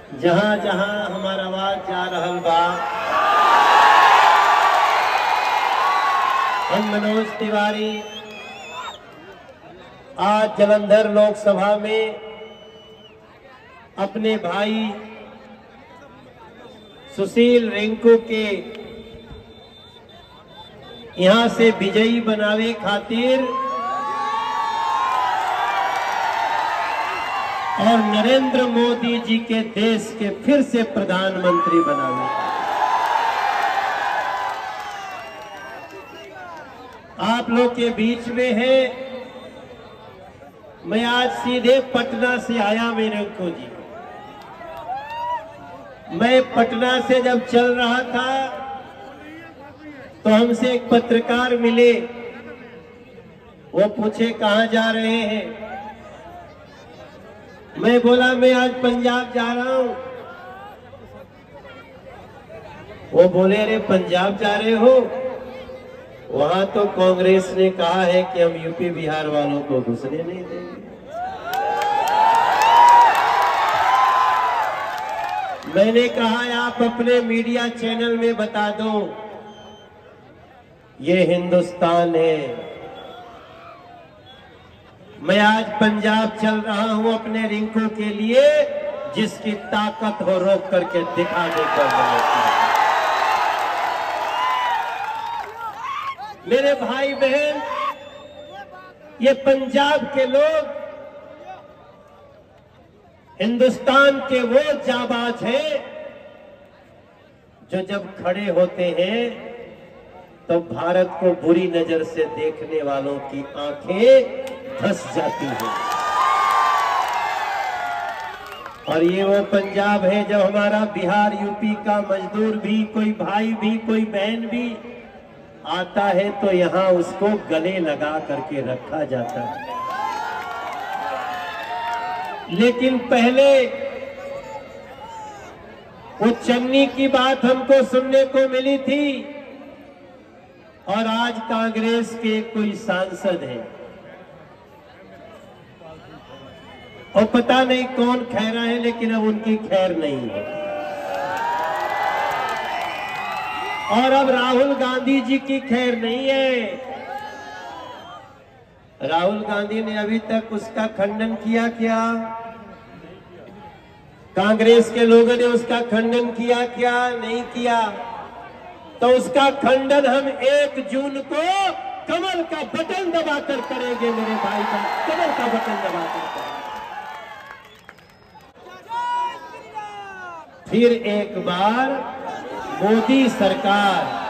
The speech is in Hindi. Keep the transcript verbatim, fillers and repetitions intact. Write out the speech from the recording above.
जहां जहां हमारा आवाज जा रहल बा, हम मनोज तिवारी आज जालंधर लोकसभा में अपने भाई सुशील रिंकू के यहां से विजयी बनावे खातिर और नरेंद्र मोदी जी के देश के फिर से प्रधानमंत्री बनावे, आप लोग के बीच में है। मैं आज सीधे पटना से आया मेरे को जी। मैं पटना से जब चल रहा था तो हमसे एक पत्रकार मिले, वो पूछे कहां जा रहे हैं। मैं बोला मैं आज पंजाब जा रहा हूं। वो बोले अरे पंजाब जा रहे हो, वहां तो कांग्रेस ने कहा है कि हम यूपी बिहार वालों को घुसने नहीं देंगे। मैंने कहा आप अपने मीडिया चैनल में बता दो, ये हिंदुस्तान है। मैं आज पंजाब चल रहा हूं अपने रिंकू के लिए, जिसकी ताकत हो रोक करके दिखा देकर। मेरे भाई बहन, ये पंजाब के लोग हिंदुस्तान के वो जाबाज हैं जो जब खड़े होते हैं तो भारत को बुरी नजर से देखने वालों की आंखें धंस जाती हैं। और ये वो पंजाब है जब हमारा बिहार यूपी का मजदूर भी, कोई भाई भी, कोई बहन भी आता है तो यहां उसको गले लगा करके रखा जाता है। लेकिन पहले वो चन्नी की बात हमको सुनने को मिली थी, और आज कांग्रेस के कोई सांसद है और पता नहीं कौन खैरा है, लेकिन अब उनकी खैर नहीं है। और अब राहुल गांधी जी की खैर नहीं है। राहुल गांधी ने अभी तक उसका खंडन किया क्या? कांग्रेस के लोगों ने उसका खंडन किया क्या? नहीं किया। तो उसका खंडन हम एक जून को कमल का बटन दबाकर करेंगे मेरे भाई का, कमल का बटन दबाकर करेंगे। फिर एक बार मोदी सरकार